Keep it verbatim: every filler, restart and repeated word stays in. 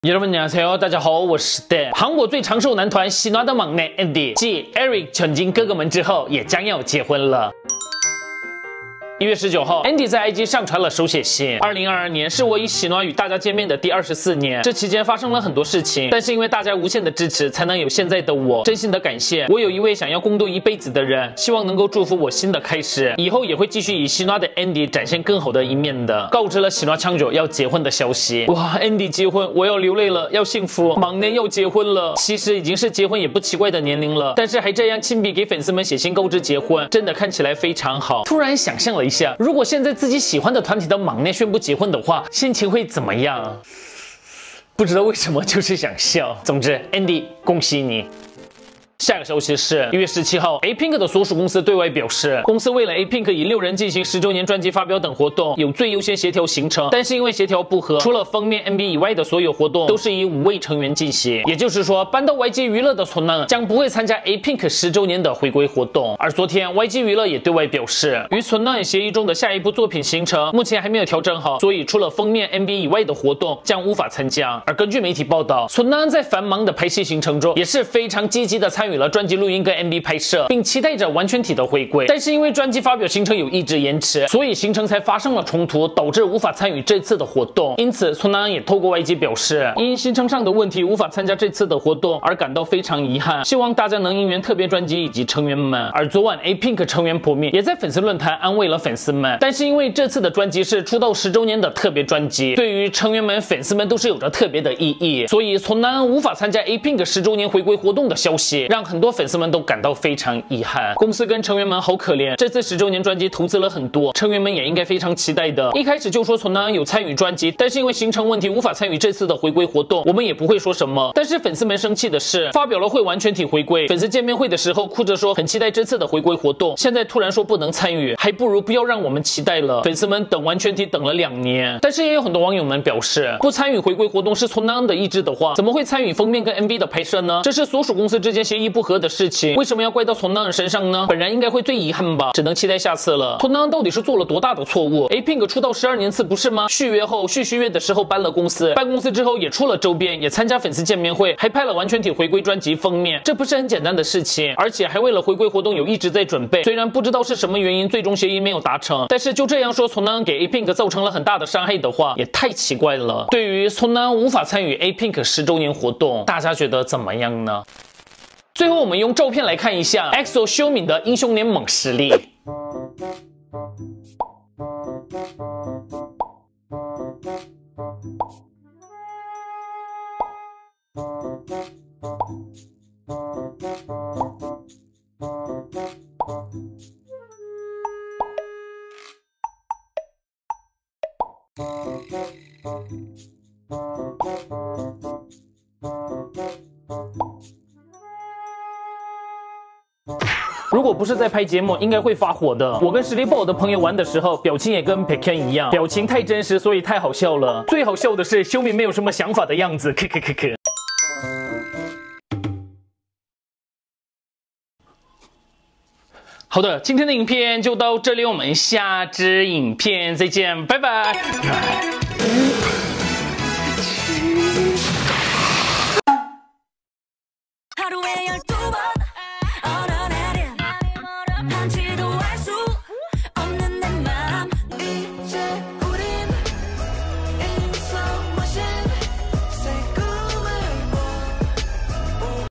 여러분 안녕하세요， 大家好，我是 Dan。韩国最长寿男团喜暖的忙内 Andy 继 Eric 闯进哥哥们之后，也将要结婚了。 一月十九号 ，Andy 在 I G 上传了手写信。二零二二年是我以喜暖与大家见面的第二十四年，这期间发生了很多事情，但是因为大家无限的支持，才能有现在的我。真心的感谢，我有一位想要共度一辈子的人，希望能够祝福我新的开始，以后也会继续以喜暖的 Andy 展现更好的一面的。告知了喜暖창조要结婚的消息。哇 ，Andy 结婚，我要流泪了，要幸福。忙内要结婚了，其实已经是结婚也不奇怪的年龄了，但是还这样亲笔给粉丝们写信告知结婚，真的看起来非常好。突然想象了一下，如果现在自己喜欢的团体的忙内宣布结婚的话，心情会怎么样？不知道为什么，就是想笑。总之 ，Andy， 恭喜你！ 下个消息是一月十七号 ，A Pink 的所属公司对外表示，公司为了 A Pink 以六人进行十周年专辑发表等活动，有最优先协调行程，但是因为协调不合，除了封面 M V 以外的所有活动都是以五位成员进行。也就是说，搬到 Y G 娱乐的손낭将不会参加 A Pink 十周年的回归活动。而昨天 Y G 娱乐也对外表示，与손낭协议中的下一部作品行程目前还没有调整好，所以除了封面 M V 以外的活动将无法参加。而根据媒体报道，손낭在繁忙的拍戏行程中也是非常积极的参与了专辑录音跟 M V 拍摄，并期待着完全体的回归。但是因为专辑发表行程有一直延迟，所以行程才发生了冲突，导致无法参与这次的活动。因此，손낭也透过 Y G 表示，因行程上的问题无法参加这次的活动而感到非常遗憾，希望大家能应援特别专辑以及成员们。而昨晚 A Pink 成员朴敏也在粉丝论坛安慰了粉丝们，但是因为这次的专辑是出道十周年的特别专辑，对于成员们、粉丝们都是有着特别的意义，所以손낭无法参加 A Pink 十周年回归活动的消息，让很多粉丝们都感到非常遗憾。公司跟成员们好可怜，这次十周年专辑投资了很多，成员们也应该非常期待的。一开始就说손낭有参与专辑，但是因为行程问题无法参与这次的回归活动，我们也不会说什么。但是粉丝们生气的是，发表了会完全体回归，粉丝见面会的时候哭着说很期待这次的回归活动，现在突然说不能参与，还不如不要让我们期待了。粉丝们等完全体等了两年，但是也有很多网友们表示，不参与回归活动是손낭的意志的话，怎么会参与封面跟 M V 的拍摄呢？这是所属公司之间协议不合的事情，为什么要怪到손낭身上呢？本人应该会最遗憾吧，只能期待下次了。손낭到底是做了多大的错误 ？A Pink 出道十二年次不是吗？续约后续续约的时候搬了公司，搬公司之后也出了周边，也参加粉丝见面会，还拍了完全体回归专辑封面，这不是很简单的事情，而且还为了回归活动有一直在准备。虽然不知道是什么原因，最终协议没有达成，但是就这样说손낭给 A Pink 造成了很大的伤害的话，也太奇怪了。对于손낭无法参与 A Pink 十周年活动，大家觉得怎么样呢？ 最后，我们用照片来看一下 X O 秀敏的英雄联盟实力。如果不是在拍节目，应该会发火的。我跟实力不好的朋友玩的时候，表情也跟 Pekan 一样，表情太真实，所以太好笑了。最好笑的是秀敏没有什么想法的样子，咳咳咳咳。好的，今天的影片就到这里，我们下支影片再见，拜拜。